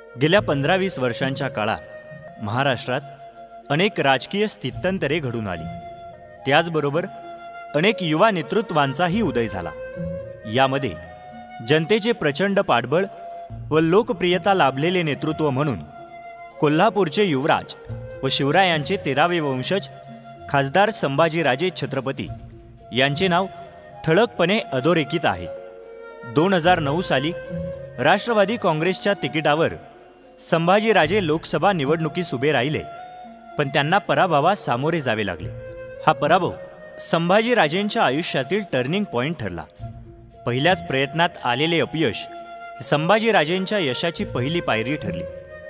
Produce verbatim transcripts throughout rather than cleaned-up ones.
गेल्या पंधरा वीस वर्षांच्या काळात महाराष्ट्रात अनेक राजकीय स्थित्यंतरे घडून आली। त्याचबरोबर अनेक युवा नेतृत्वांचाही उदय झाला। यामध्ये जनतेचे प्रचंड पाठबळ व लोकप्रियता लाभलेले नेतृत्व म्हणून कोल्हापूरचे युवराज व शिवरायांचे तेरावे वंशज खासदार संभाजीराजे छत्रपती यांचे नाव ठळकपणे अधोरेखित आहे। दोन हजार नऊ साली राष्ट्रवादी काँग्रेसच्या तिकिटावर संभाजीराजे लोकसभा निवडणुकीस उभे राहिले, पण त्यांना पराभवास सामोरे जावे लागले। हा पराभव संभाजीराजेंच्या आयुष्यातील टर्निंग पॉइंट ठरला। पहिल्याच प्रयत्नात आलेले अपयश संभाजीराजेंच्या यशाची पहिली पायरी ठरली।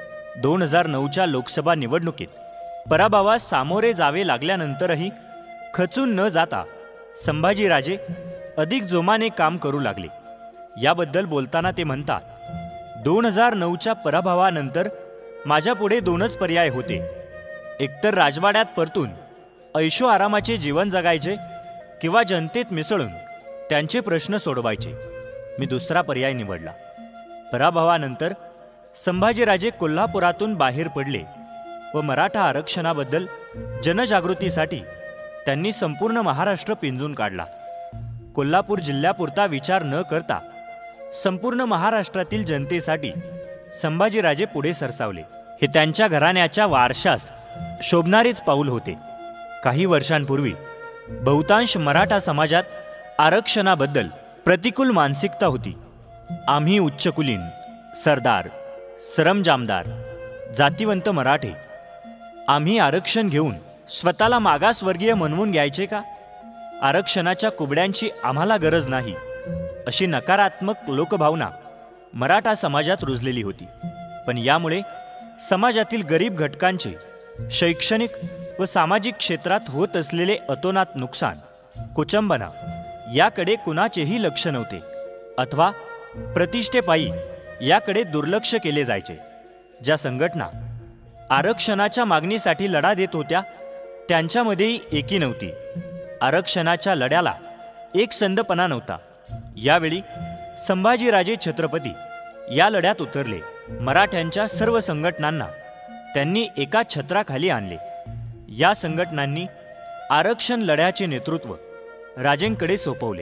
दोन हजार नऊच्या लोकसभा निवडणुकीत पराभवास सामोरे जावे लागल्यानंतरही खचून न जाता संभाजीराजे अधिक जोमाने काम करू लागले। याबद्दल बोलताना ते म्हणतात, दोन हजार नऊच्या पराभवानंतर माझ्यापुढे दोनच पर्याय होते। एकतर राजवाड्यात परतून ऐशो आरामाचे जीवन जगायचे किंवा जनतेत मिसळून त्यांचे प्रश्न सोडवायचे। मी दुसरा पर्याय निवडला। पराभवानंतर संभाजीराजे कोल्हापुरातून बाहेर पडले व मराठा आरक्षणाबद्दल जनजागृतीसाठी त्यांनी संपूर्ण महाराष्ट्र पिंजून काढला। कोल्हापूर जिल्ह्यापुरता विचार न करता संपूर्ण महाराष्ट्रातील जनतेसाठी संभाजीराजे पुढे सरसावले। हे त्यांच्या घराण्याच्या वारशास शोभणारेच पाऊल होते। काही वर्षांपूर्वी बहुतांश मराठा समाजात आरक्षणाबद्दल प्रतिकूल मानसिकता होती। आम्ही उच्चकुलीन, सरदार, सरंजामदार, जातिवंत मराठे, आम्ही आरक्षण घेऊन स्वतःला मागासवर्गीय म्हणवून घ्यायचे का? आरक्षणाच्या कुबड्यांची आम्हाला गरज नाही, अशी नकारात्मक लोकभावना मराठा समाजात रुजलेली होती। पण यामुळे समाजातील गरीब घटकांचे शैक्षणिक व सामाजिक क्षेत्रात होत असलेले अतोनात नुकसान, कुचंबना याकडे कुणाचेही लक्ष नव्हते, अथवा प्रतिष्ठेपायी याकडे दुर्लक्ष केले जायचे। ज्या संघटना आरक्षणाच्या मागणीसाठी लढा देत होत्या त्यांच्यामध्येही एकी नव्हती। आरक्षणाच्या लढ्याला एक संधपणा नव्हता। यावेळी संभाजीराजे छत्रपती या लढ्यात उतरले। मराठ्यांच्या सर्व संघटनांना त्यांनी एका छत्राखाली आणले। या संघटनांनी आरक्षण लढ्याचे नेतृत्व राजेंकडे सोपवले।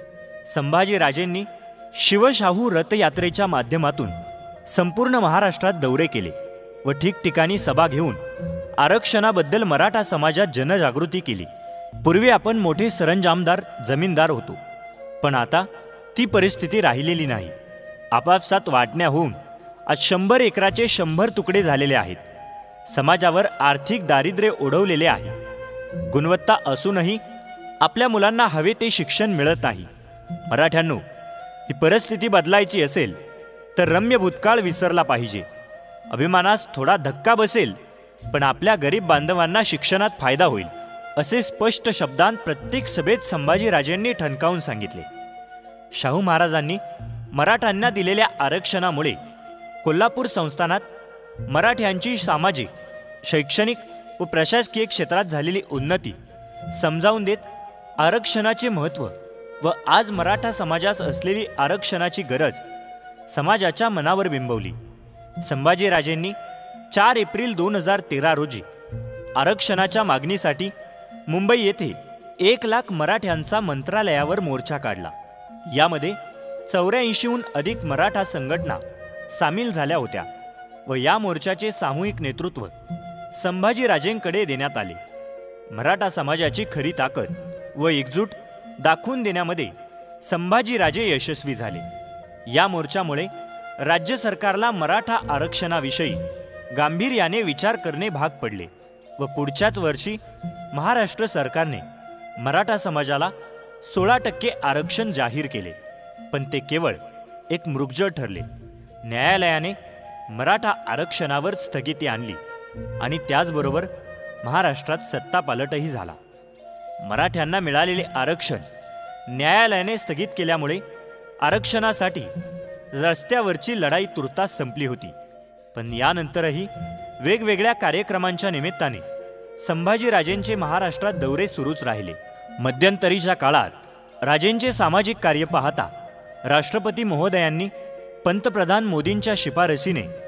संभाजीराजेंनी शिवशाहू रथयात्रेच्या माध्यमातून संपूर्ण महाराष्ट्रात दौरे केले व ठिकठिकाणी सभा घेऊन आरक्षणाबद्दल मराठा समाजात जनजागृती केली। पूर्वी आपण मोठे सरंजामदार, जमीनदार होतो, पण आता ती परिस्थिती राहिलेली नाही। आपापसात वाटण्या होऊन आज शंभर एकराचे शंभर तुकडे झालेले आहेत। समाजावर आर्थिक दारिद्र्य ओढवलेले आहे। गुणवत्ता असूनही आपल्या मुलांना हवे ते शिक्षण मिळत नाही। मराठ्यांनो, ही परिस्थिती बदलायची असेल तर रम्य भूतकाळ विसरला पाहिजे। अभिमानास थोडा धक्का बसेल, पण आपल्या गरीब बांधवांना शिक्षणात फायदा होईल, असे स्पष्ट शब्दांत प्रत्येक सभेत संभाजीराजेंनी ठणकावून सांगितले। शाहू महाराजांनी मराठ्यांना दिलेल्या आरक्षणामुळे कोल्हापूर संस्थानात मराठ्यांची सामाजिक, शैक्षणिक व प्रशासकीय क्षेत्रात झालेली उन्नती समजावून देत आरक्षणाचे महत्त्व व आज मराठा समाजास असलेली आरक्षणाची गरज समाजाच्या मनावर बिंबवली। संभाजीराजेंनी चार एप्रिल दोन हजार तेरा रोजी आरक्षणाच्या मागणीसाठी मुंबई येथे एक लाख मराठ्यांचा मंत्रालयावर मोर्चा काढला। यामध्ये चौऱ्याऐंशीहून अधिक मराठा संघटना सामील झाल्या होत्या व या मोर्चाचे सामूहिक नेतृत्व संभाजीराजेंकडे देण्यात आले। मराठा समाजाची खरी ताकद व एकजूट दाखवून देण्यामध्ये संभाजीराजे यशस्वी झाले। या मोर्चामुळे राज्य सरकारला मराठा आरक्षणाविषयी गांभीर्याने विचार करणे भाग पडले व पुढच्याच वर्षी महाराष्ट्र सरकारने मराठा समाजाला सोळा टक्के आरक्षण जाहीर केले, पण ते केवळ एक मृगजळ ठरले। न्यायालयाने मराठा आरक्षणावर स्थगिती आणली आणि त्याचबरोबर महाराष्ट्रात सत्तापालटही झाला। मराठ्यांना मिळालेले आरक्षण न्यायालयाने स्थगित केल्यामुळे आरक्षणासाठी रस्त्यावरची लढाई तुर्तास संपली होती। पण यानंतरही वेगवेगळ्या कार्यक्रमांच्या निमित्ताने संभाजीराजेंचे महाराष्ट्रात दौरे सुरूच राहिले। मध्यंतरीच्या काळात राजेंचे सामाजिक कार्य पाहता राष्ट्रपती महोदयांनी पंतप्रधान मोदींच्या शिफारसीने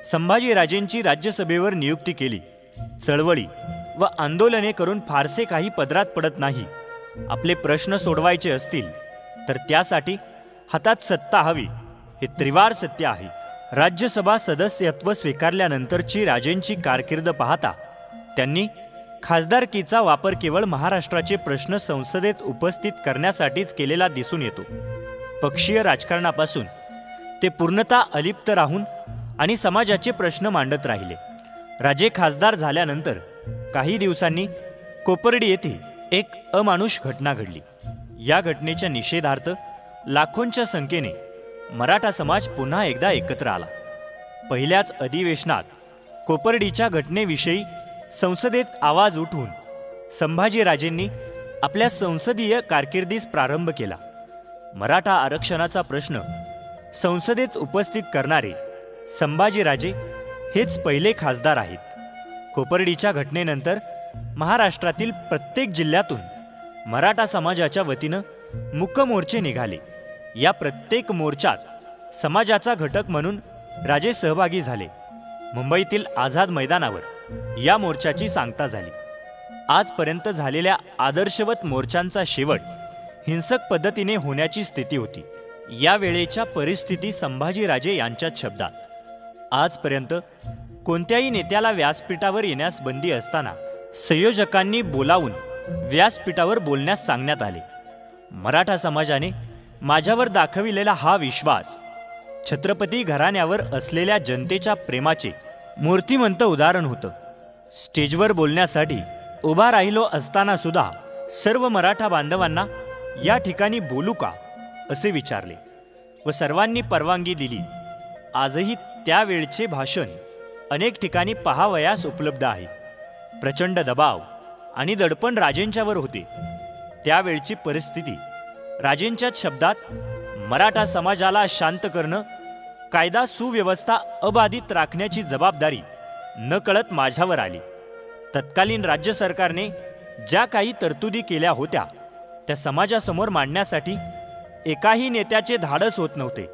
संभाजीराजेंची राज्यसभेवर नियुक्ती केली. चळवळी व आंदोलने करून फारसे काही पदरात पडत नाही. आपले प्रश्न सोडवायचे असतील तर त्यासाठी हातात सत्ता हवी, हे त्रिवार सत्य आहे. राज्यसभा सदस्यत्व स्वीकारल्यानंतरची राजेंची कारकीर्द पाहता त्यांनी खासदारकीचा वापर केवळ महाराष्ट्राचे प्रश्न संसदेत उपस्थित करण्यासाठीच केलेला दिसून येतो. पक्षीय राजकारणापासून ते पूर्णतः अलिप्त राहून आणि समाजाचे प्रश्न मांडत राहिले. राजे खासदार झाल्यानंतर काही दिवसांनी कोपर्डी येथे एक अमानुष घटना घडली. या घटनेच्या निषेधार्थ लाखोंच्या संख्येने मराठा समाज पुन्हा एकदा एकत्र आला. पहिल्याच अधिवेशनात कोपर्डीच्या घटनेविषयी संसदेत आवाज उठवून संभाजीराजेंनी आपल्या संसदीय कारकिर्दीस प्रारंभ केला. मराठा आरक्षणाचा प्रश्न संसदेत उपस्थित करणारे संभाजीराजे हेच पहिले खासदार आहेत. कोपर्डीच्या घटनेनंतर महाराष्ट्रातील प्रत्येक जिल्ह्यातून मराठा समाजाच्या वतीनं मूक मोर्चे निघाले. या प्रत्येक मोर्चात समाजाचा घटक म्हणून राजे सहभागी झाले. मुंबईतील आझाद मैदानावर या मोर्चाची सांगता झाली. आजपर्यंत झालेल्या आदर्शवत मोर्चांचा शेवट हिंसक पद्धतीने होण्याची स्थिती होती. या वेळेच्या परिस्थिती संभाजीराजे यांच्याच शब्दात, आजपर्यंत कोणत्याही नेत्याला व्यासपीठावर येण्यास बंदी असताना संयोजकांनी बोलावून व्यासपीठावर बोलण्यास सांगण्यात आले. मराठा समाजाने माझ्यावर दाखविलेला हा विश्वास छत्रपती घराण्यावर असलेल्या जनतेच्या प्रेमाचे मूर्तिमंत उदाहरण होतं. स्टेजवर बोलण्यासाठी उभा राहिलो असताना सुद्धा सर्व मराठा बांधवांना या ठिकाणी बोलू का असे विचारले व सर्वांनी परवानगी दिली. आजही त्यावेळचे भाषण अनेक ठिकाणी पहावयास उपलब्ध आहे. प्रचंड दबाव आणि दडपण राजेंच्यावर होते. त्यावेळची परिस्थिती राजेंच्याच शब्दात, मराठा समाजाला शांत करणं, कायदा सुव्यवस्था अबाधित राखण्याची जबाबदारी नकळत माझ्यावर आली. तत्कालीन राज्य सरकारने ज्या काही तरतुदी केल्या होत्या त्या समाजासमोर मांडण्यासाठी एकाही नेत्याचे धाडस होत नव्हते.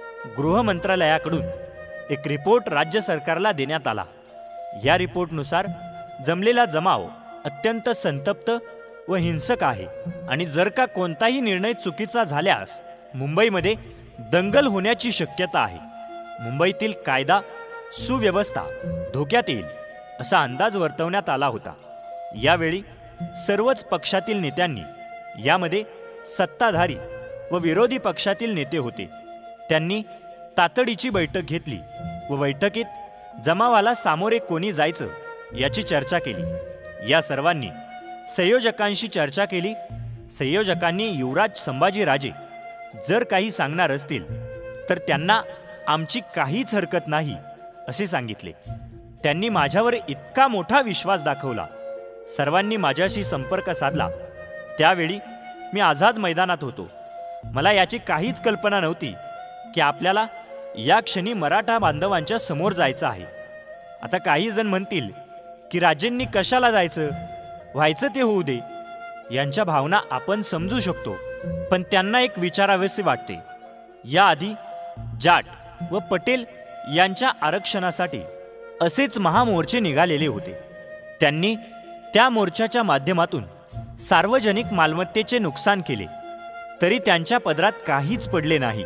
गृह मंत्रालयाकडून एक रिपोर्ट राज्य सरकारला देण्यात आला. या रिपोर्टनुसार जमलेला जमाव अत्यंत संतप्त व हिंसक आहे आणि जर का कोणताही निर्णय चुकीचा झाल्यास मुंबईमध्ये दंगल होण्याची शक्यता आहे. मुंबईतील कायदा सुव्यवस्था धोक्यात येईल असा अंदाज वर्तवण्यात आला होता. यावेळी सर्वच पक्षातील नेत्यांनी, यामध्ये सत्ताधारी व विरोधी पक्षातील नेते होते, त्यांनी तातडीची बैठक घेतली व बैठकीत जमावाला सामोरे कोणी जायचं याची चर्चा केली. या सर्वांनी संयोजकांशी चर्चा केली. संयोजकांनी युवराज संभाजीराजे जर काही सांगणार असतील तर त्यांना आमची काहीच हरकत नाही असे सांगितले. त्यांनी माझ्यावर इतका मोठा विश्वास दाखवला. सर्वांनी माझ्याशी संपर्क साधला. त्यावेळी मी आझाद मैदानात होतो. मला याची काहीच कल्पना नव्हती की आपल्याला या क्षणी मराठा बांधवांच्या समोर जायचं आहे. आता काही जण म्हणतील की राजेंनी कशाला जायचं, व्हायचं ते होऊ दे. यांच्या भावना आपण समजू शकतो, पण त्यांना एक विचारावेसे वाटते. याआधी जाट व पटेल यांच्या आरक्षणासाठी असेच महामोर्चे निघालेले होते. त्यांनी त्या मोर्चाच्या माध्यमातून सार्वजनिक मालमत्तेचे नुकसान केले, तरी त्यांच्या पदरात काहीच पडले नाही.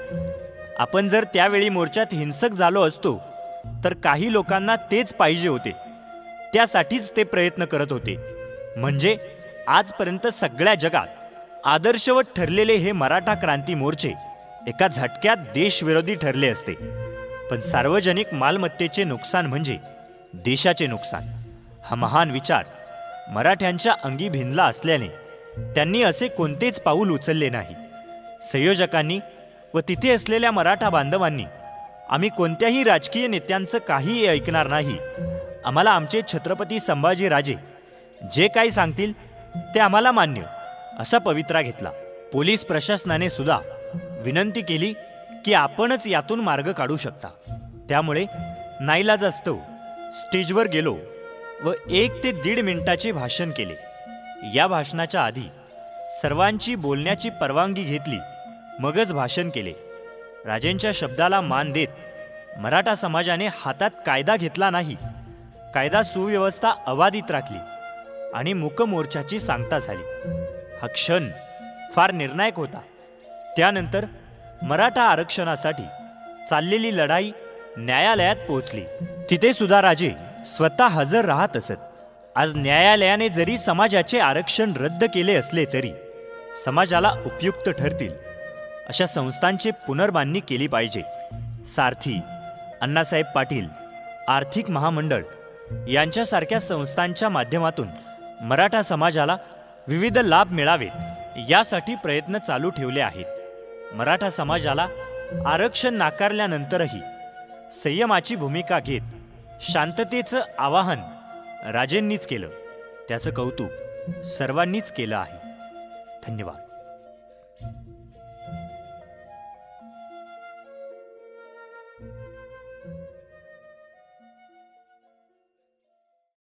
आपण जर त्यावेळी मोर्चात हिंसक झालो असतो तर काही लोकांना तेच पाहिजे होते. त्यासाठीच ते प्रयत्न करत होते. म्हणजे आजपर्यंत सगळ्या जगात आदर्शवत ठरलेले हे मराठा क्रांती मोर्चे एका झटक्यात देशविरोधी ठरले असते. पण सार्वजनिक मालमत्तेचे नुकसान म्हणजे देशाचे नुकसान, हा महान विचार मराठ्यांच्या अंगी भिनला असल्याने त्यांनी असे कोणतेच पाऊल उचलले नाही. संयोजकांनी व तिथे असलेल्या मराठा बांधवांनी, आम्ही कोणत्याही राजकीय नेत्यांचं काहीही ऐकणार नाही, आम्हाला आमचे छत्रपती संभाजीराजे जे काही सांगतील ते आम्हाला मान्य, असा पवित्रा घेतला. पोलीस प्रशासनाने सुद्धा विनंती केली की आपणच यातून मार्ग काढू शकता. त्यामुळे नाईलाजास्तव स्टेजवर गेलो व एक ते दीड मिनिटाचे भाषण केले. या भाषणाच्या आधी सर्वांची बोलण्याची परवानगी घेतली, मगच भाषण केले. राजेंच्या शब्दाला मान देत मराठा समाजाने हातात कायदा घेतला नाही, कायदा सुव्यवस्था अबाधित राखली आणि मूक मोर्चाची सांगता झाली. हा क्षण फार निर्णायक होता. त्यानंतर मराठा आरक्षणासाठी चाललेली लढाई न्यायालयात पोहोचली. तिथे सुद्धा राजे स्वतः हजर राहत असत. आज न्यायालयाने जरी समाजाचे आरक्षण रद्द केले असले तरी समाजाला उपयुक्त ठरतील अशा संस्थांची पुनर्बांधणी केली पाहिजे. सारथी, अण्णासाहेब पाटील, आर्थिक महामंडळ यांच्यासारख्या संस्थांच्या माध्यमातून मराठा समाजाला विविध लाभ मिळावेत यासाठी प्रयत्न चालू ठेवले आहेत. मराठा समाजाला आरक्षण नाकारल्यानंतरही संयमाची भूमिका घेत शांततेचं आवाहन राजेंनीच केलं. त्याचं कौतुक सर्वांनीच केलं आहे. धन्यवाद.